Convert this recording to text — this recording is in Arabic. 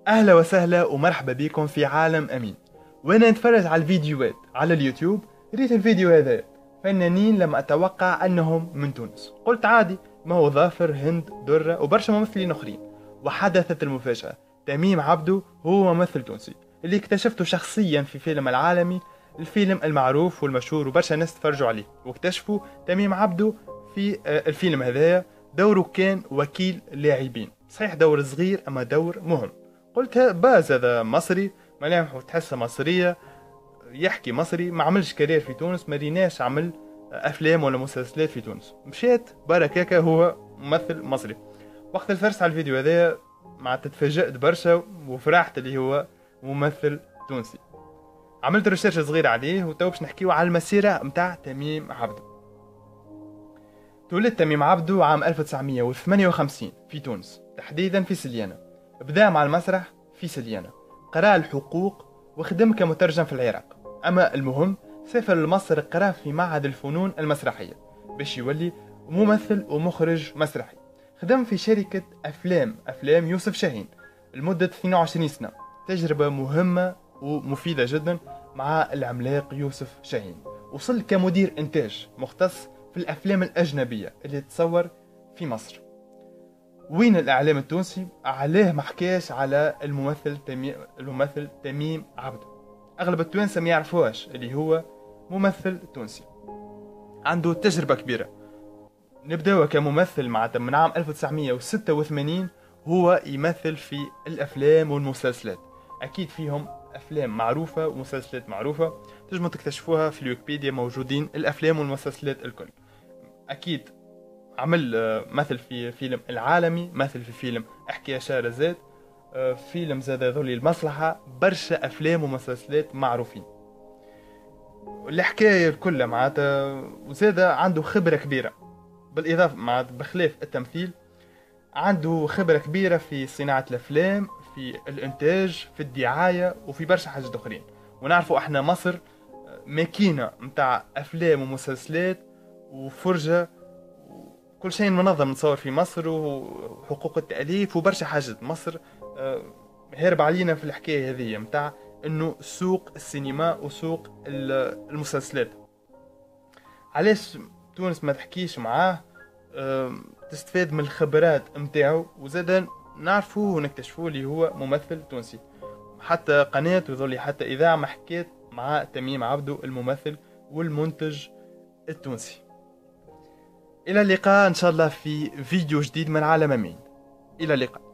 أهلا وسهلا ومرحبا بكم في عالم أمين. وأنا نتفرج على الفيديوهات على اليوتيوب، ريت الفيديو هذا فنانين لم أتوقع أنهم من تونس. قلت عادي، ما هو ظافر، هند، درة وبرشا ممثلين أخرين. وحدثت المفاجأة، تميم عبدو هو ممثل تونسي اللي اكتشفته شخصيا في فيلم العالمي، الفيلم المعروف والمشهور وبرشا ناس تفرجوا عليه واكتشفوا تميم عبدو في الفيلم هذايا. دوره كان وكيل لاعبين، صحيح دور صغير أما دور مهم. قلت باز هذا مصري، ملامحه تحسها مصرية، يحكي مصري، ما عملش كارير في تونس، ما ريناش عمل أفلام ولا مسلسلات في تونس. مشيت بركاكا هو ممثل مصري. وقت الفرس على الفيديو هذا مع تفاجأت برشا وفرحت اللي هو ممثل تونسي. عملت ريسيرش صغير عليه وتو باش نحكيو على المسيرة متاع تميم عبدو. تولد تميم عبدو عام 1958 في تونس، تحديدا في سليانة. بدأ مع المسرح في سليانة، قرأ الحقوق وخدم كمترجم في العراق. أما المهم سافر لمصر، قرأ في معهد الفنون المسرحية باش يولي ممثل ومخرج مسرحي. خدم في شركة أفلام يوسف شاهين لمدة 22 سنة، تجربة مهمة ومفيدة جدا مع العملاق يوسف شاهين. وصل كمدير إنتاج مختص في الأفلام الأجنبية اللي تتصور في مصر. وين الإعلام التونسي عليه ما حكاش على الممثل تميم عبدو. أغلب التوانسة ما يعرفوهاش اللي هو ممثل تونسي عنده تجربة كبيرة. نبدأ كممثل من عام 1986 هو يمثل في الأفلام والمسلسلات. أكيد فيهم أفلام معروفة ومسلسلات معروفة، تجمعوا تكتشفوها في الويكيبيديا، موجودين الأفلام والمسلسلات الكل. أكيد عمل مثل في فيلم العالمي، مثل في فيلم احكي يا شهرزاد، فيلم زاد ذولي المصلحة، برشا أفلام ومسلسلات معروفين. الحكاية الكل معناتها، وزاد عنده خبرة كبيرة بالإضافة بخلاف التمثيل، عنده خبرة كبيرة في صناعة الأفلام، في الإنتاج، في الدعاية وفي برشا حاجات أخرين. ونعرفوا احنا مصر ماكينة متاع أفلام ومسلسلات وفرجة، كل شيء منظم نصور في مصر، وحقوق التأليف وبرشا حاجات. مصر هرب علينا في الحكاية هذه متاع انه سوق السينما وسوق المسلسلات. علاش تونس ما تحكيش معاه تستفاد من الخبرات متاعو، وزادا نعرفوه ونكتشفوه اللي هو ممثل تونسي. حتى قناة وذولي حتى إذاعة ما حكيت مع تميم عبدو الممثل والمنتج التونسي. إلى اللقاء إن شاء الله في فيديو جديد من عالم أمين. إلى اللقاء.